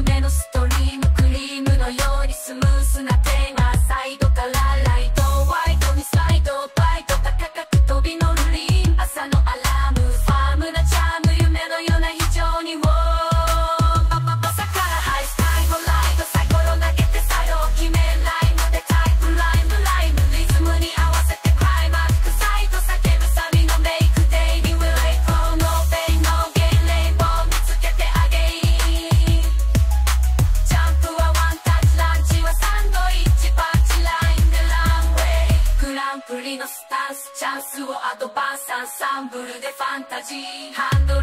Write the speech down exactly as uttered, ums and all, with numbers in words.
夢のストリームクリームのようにスムースなテーマ、サイドからライトワイドにスライドバイト高く飛び乗るリン、朝のアラームファームなチャーム、夢のような非常にウォー朝からハイスタイルライドサイコロ投げてサイドを決めライムでタイプライムライムリズムに合わせてクライマックスサイド叫ぶサビのメイクデイリーウェイフォーノーペインノーゲインレインボー見つけてあげいジャンプはワンタッチランチはサンドイッチパンチラインでランウェイグランプリのスタンスチャンスをアドバンスアンサンブルでファンタジーハンドル